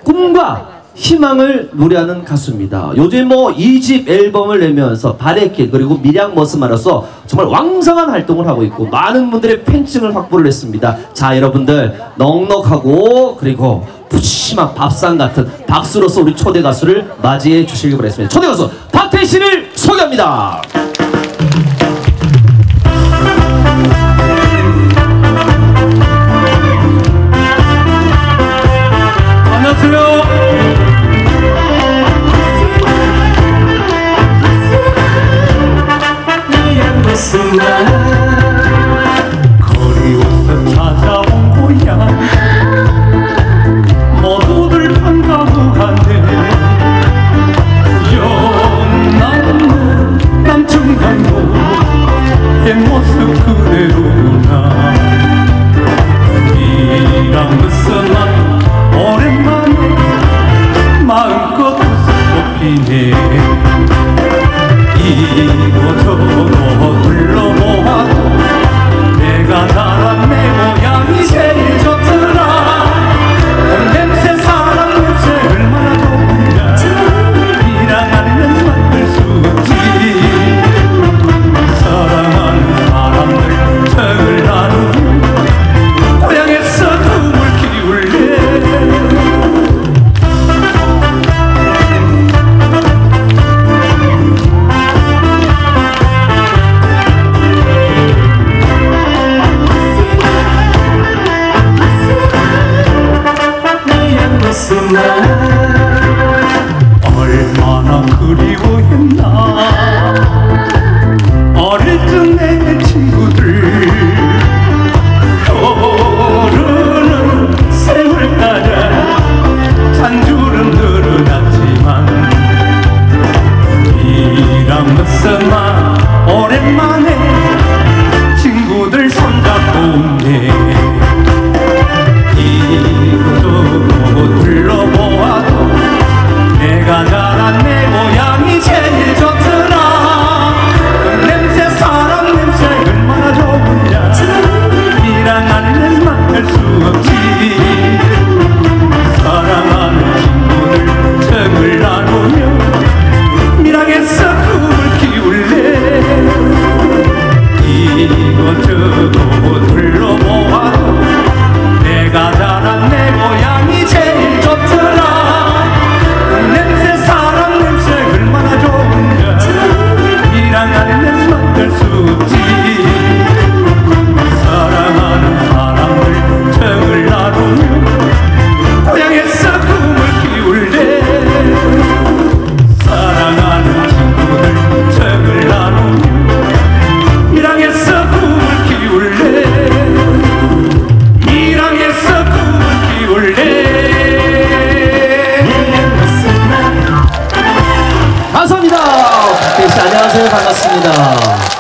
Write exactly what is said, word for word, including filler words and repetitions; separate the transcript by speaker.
Speaker 1: 꿈과 희망을 노래하는 가수입니다. 요즘 뭐 이 집 앨범을 내면서 바레길 그리고 밀양 머스마로서 정말 왕성한 활동을 하고 있고 많은 분들의 팬층을 확보를 했습니다. 자, 여러분들 넉넉하고 그리고 푸짐한 밥상 같은 박수로서 우리 초대 가수를 맞이해 주시기 바라겠습니다. 초대 가수 박태희 씨를 소개합니다.
Speaker 2: 안녕하세요. 거리에서 찾아온 고향 모두들 반가워하네. 연남로 남충강로 옛모습 그대로구나. 이랑 무슨 오랜만에 마음껏 웃음 꽃피네. 이곳저곳 둘러보아도 내가 자란 내 모양이 제일 좋더라. 냄새 사람 냄새 얼마나 좋은가. 이랑 알면 만들 수 없지. 사랑하는 사람들 정을 나누며 고향에서 꿈을 키울래. 얼마나 그리워했나. 어릴 적 내 친구들 흐르는 세월 따라 잔주름 늘어났지만 이랑 무슨마 오랜만에 친구들 손잡고 웃네. 이곳저곳 둘러보아도 내가 자란 내 모양이 제일 좋더라. 그 냄새 사람 냄새 얼마나 좋은냐. 이랑 알면 만날 수 없지. 사랑하는 친구들 정을 나누며 밀양에서 꿈을 키울래. 이곳저곳 둘러보아도 내가 자란 내 모양이 제일 좋더라. 그 냄새 사람 냄새 얼마나 좋은가. 이랑 알면 만날 수 없지. 사랑하는 사람들 정을 나누며 고향에서 꿈을 키울래. 사랑하는 친구들 정을 나누며 밀양에서 꿈을 키울래. 밀양에서 꿈을 키울래.
Speaker 1: 감사합니다. 박태희 씨 안녕하세요. 반갑습니다.